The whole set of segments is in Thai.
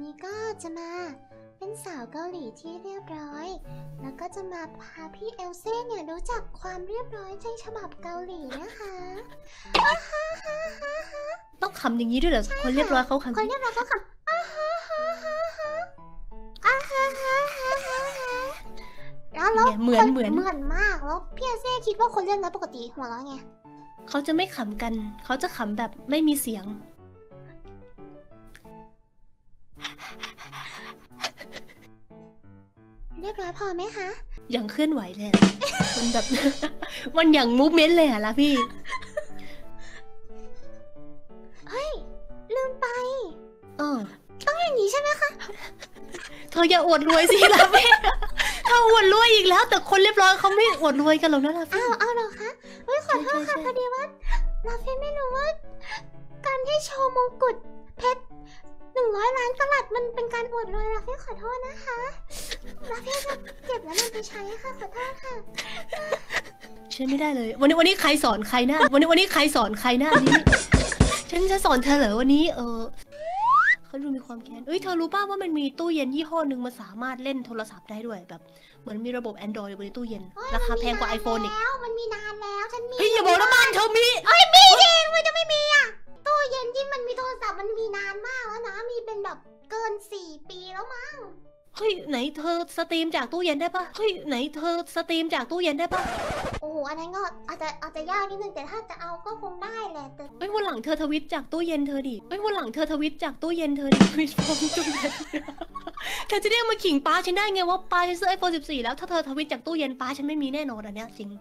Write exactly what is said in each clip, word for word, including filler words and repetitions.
นี้ก็จะมาเป็นสาวเกาหลีที่เรียบร้อยแล้วก็จะมาพาพี่เอลเซ่เนี่ยรู้จักความเรียบร้อยในฉบับเกาหลีนะคะอ้าฮ่าฮ่าฮ่าฮ่าต้องขำอย่างนี้ด้วยเหรอคนเรียบร้อยเขาขำคนเรียบร้อยเขาขำอ้าฮ่าฮ่าฮ่าฮ่าอ้าฮ่าฮ่าฮ่าฮ่าแล้วเหมือนเหมือนเหมือนมากแล้วพี่เอลเซ่คิดว่าคนเรียบร้อยปกติหัวเราะไงเขาจะไม่ขำกันเขาจะขำแบบไม่มีเสียงเรียบร้อยพอไหมคะอย่างเคลื่อนไหวเลยมันแบบมันอย่างมูฟเมนต์เลยอะล่ะพี่เฮ้ยลืมไปเออต้องอย่างนี้ใช่ไหมคะเธออย่าอวดรวยสิล่ะพี่เธออวดรวยอีกแล้วแต่คนเรียบร้อยเขาไม่อวดรวยกันหรอกนะล่ะพี่อ้าวเอาเหรอคะเฮ้ยขอโทษค่ะพอดีว่าลาฟี่ไม่รู้ว่าการที่โชว์มงกุฎเพชรหนึ่งร้อยล้านกะรัตมันเป็นการอวดรวยลาฟี่ขอโทษนะคะลาฟี่จะเก็บแล้วมันไปใช้ค่ะขอโทษค่ะใช่ไม่ได้เลยวันนี้วันนี้ใครสอนใครหน้าวันนี้วันนี้ใครสอนใครหน้านี้ฉันจะสอนเธอเหรอวันนี้เออเขาดูมีความแค้นเอ้ยเธอรู้ป่าวว่ามันมีตู้เย็นยี่ห้อหนึ่งมันสามารถเล่นโทรศัพท์ได้ด้วยแบบเหมือนมีระบบ Android บนตู้เย็นราคาแพงกว่า ไอโฟน อีกมันมีนานแล้วฉันมีเฮ้ยอย่าบอกนะบ้านเธอมีเอ้ยมีจริงมันจะไม่มีอ่ะตู้เย็นที่มันมีโทรศัพท์มันมีนานมากแล้วนะมีเป็นแบบเกินสี่ปีแล้วมั้งเฮ้ยไหนเธอสตรีมจากตู้เย็นได้ปะเฮ้ยไหนเธอสตรีมจากตู้เย็นได้ปะโอ้โหอันนั้นก็อาจจะอาจจะยากนิดนึงแต่ถ้าจะเอาก็คงได้แหละแต่เฮ้ยวันหลังเธอทวิตจากตู้เย็นเธอดิเฮ้ยวันหลังเธอทวิตจากตู้เย็นเธอดิทวิตฟอร์มตู้เย็นเธอจะได้มาขิงป้าฉันได้ไงว่าป้าฉันซื้อไอโฟนสิบสี่แล้วถ้าเธอทวิตจากตู้เย็นป้าฉันไม่มีแน่นอนอันเนี้ยจริง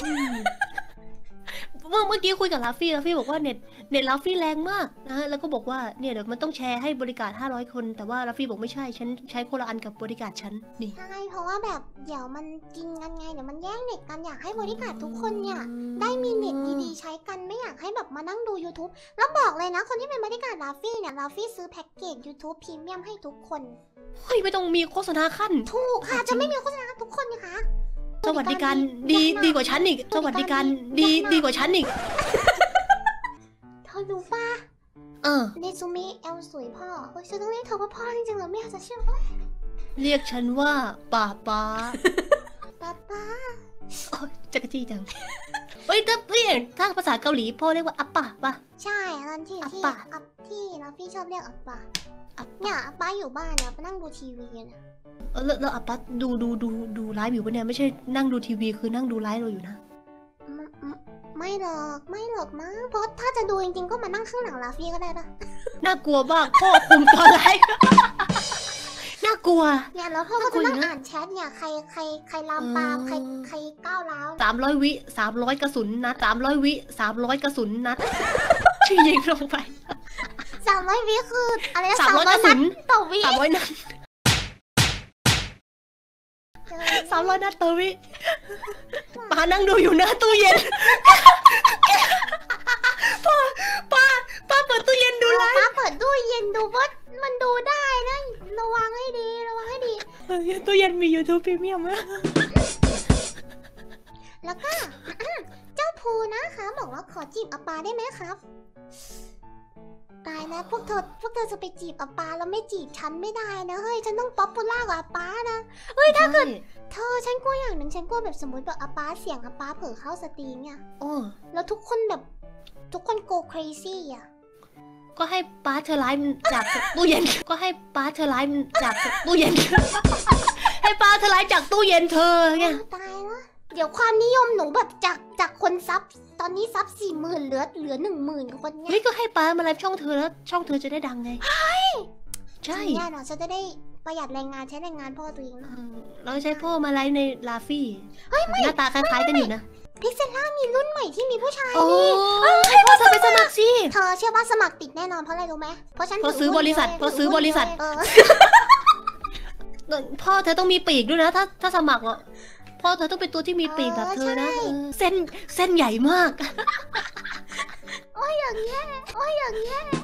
เมื่อเมื่อกี้คุยกับลาฟี่ลาฟี่บอกว่าเน็ตเน็ตลาฟี่แรงมากนะแล้วก็บอกว่าเนี่ยเดี๋ยวมันต้องแชร์ให้บริการห้าร้อยคนแต่ว่าลาฟี่บอกไม่ใช่ฉันใช้คนละอันกับบริการฉันนี่ใช่เพราะว่าแบบเดี๋ยวมันกินกันไงเดี๋ยวมันแย่งเน็ตกันอยากให้บริการทุกคนเนี่ยได้มีเน็ตดีๆใช้กันไม่อยากให้แบบมานั่งดู ยูทูบ แล้วบอกเลยนะคนที่เป็นบริการลาฟี่เนี่ยลาฟี่ซื้อแพ็กเกจ ยูทูบ พรีเมียมให้ทุกคนเฮ้ยไม่ต้องมีโฆษณาขั้นถูกค่ะจะไม่มีโฆษณาทุกคนนะคะสวัสดิการดีดีกว่าฉันอีกสวัสดิการดีดีกว่าฉันอีกเธอรู้ป่ะเออเนซูมิเอลสวยพ่อโอ้ยฉันต้องเรียกเธอว่าพ่อจริงๆเหรอไม่อยากจะเชื่อเรียกฉันว่าป้าป้าป้าป้าโอ้ยจักรจี้จังเฮ้ยถ้าถ้าภาษาเกาหลีพ่อเรียกว่าอัปป้าป่ะใช่ตอนที่ที่อัปที่แล้วพี่ชอบเรียกอัปป้าเนี่ยอัปป้าอยู่บ้านเนี่ยไปนั่งดูทีวีนะเออแล้วอัปป้าดูดูดูดูไลฟ์อยู่ปะเนี่ยไม่ใช่นั่งดูทีวีคือนั่งดูไลฟ์เราอยู่นะไม่หรอกไม่หรอกมั้งเพราะถ้าจะดูจริงๆก็มานั่งข้างหลังลาฟี่ก็ได้ปะน่ากลัวมากพ่อคุมตอนไลฟ์น่ากลัวเนี่ยแล้วพ่อก็จะนั่งอ่านแชทเนี่ยใครใครใครลามปามใครใครก้าวร้าวสามร้อยวิสามร้อยกระสุนนัดสามร้อยวิสามร้อยกระสุนนัดที่ยิงลงไปสามร้อยวิคืออะไรสามร้อยกระสุนต่อวิสามร้อยนัดสามร้อยนัดต่อวิป้านั่งดูอยู่หน้าตู้เย็นป้าป้าป้าเปิดตู้เย็นดูไลฟ์ป้าเปิดตู้เย็นดูว่ามันดูได้นะระวังให้ดีระวังให้ดีตู้เย็นมี ยูทูบ พรีเมียมแล้วก็เจ้าภูนะคะบอกว่าขอจีบอาปาได้ไหมครับตายแล้วพวกเธอพวกเธอจะไปจีบอาปาแล้วไม่จีบฉันไม่ได้นะเฮ้ยฉันต้องป๊อปปูล่ากว่าอาปานะเฮ้ยถ้าเกิดเธอฉันกลัวอย่างหนึ่งฉันกลัวแบบสมมติแบบอาปาเสียงอาปาเผลอเข้าสตรีมเนี่ยโอ้แล้วทุกคนแบบทุกคนโกครีซี่อ่ะก็ให้ป้าเธอไลฟ์จากตู้เย็นก็ให้ป้าเธอไลฟ์จากตู้เย็นให้ป้าเธอไลฟ์จากตู้เย็นเธอไงตายแล้วเดี๋ยวความนิยมหนูแบบจากจากคนซับตอนนี้ซับสี่หมื่นเหลือเหลือหนึ่งหมื่นคนเนี่ยเฮ้ยก็ให้ป้ามาไลฟ์ช่องเธอแล้วช่องเธอจะได้ดังไงใช่ใช่เนี่ยเนาะฉันจะได้ประหยัดแรงงานใช้แรงงานพ่อตัวเองเราใช้พ่อมาไลฟ์ในลาฟี่หน้าตาคล้ายๆกันอยู่นะพิกเซล่ามีรุ่นใหม่ที่มีผู้ชายนี่ให้พ่อเธอไปสมัครสิเธอเชื่อว่าสมัครติดแน่นอนเพราะอะไรรู้ไหมเพราะฉันพอซื้อบริษัทพอซื้อบริษัทพ่อเธอต้องมีปีกด้วยนะถ้าถ้าสมัครอ่ะพ่อเธอต้องเป็นตัวที่มีปีกแบบเธอนะเส้นเส้นใหญ่มากโอ้ยอย่างเงี้ยโอ้ยอย่างเงี้ย